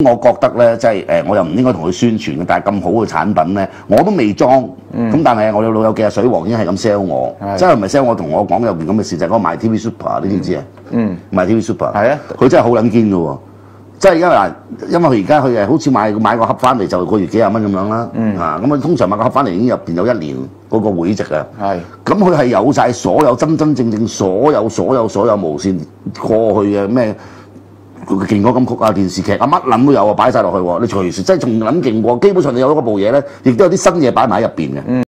我覺得咧，即係我又唔應該同佢宣傳嘅，但係咁好嘅產品咧，我都未裝。咁但係我有老友記啊，水王已經係咁 sell 我，真係唔係 sell 我同我講有件咁嘅事，就係嗰個賣 TV Super，你知唔知啊？賣 TV Super 係啊，佢真係好撚堅嘅喎。即係因為佢而家佢係好似買個盒翻嚟就個月幾廿蚊咁樣啦。咁通常買個盒翻嚟已經入邊有1年嗰個會籍啊。咁佢係有晒所有真真正正所有無線過去嘅咩勁歌金曲啊、電視劇啊乜撚都有啊，擺晒落去喎。你隨時真係仲撚勁過，基本上你有嗰部嘢咧，亦都有啲新嘢擺埋喺入邊嘅。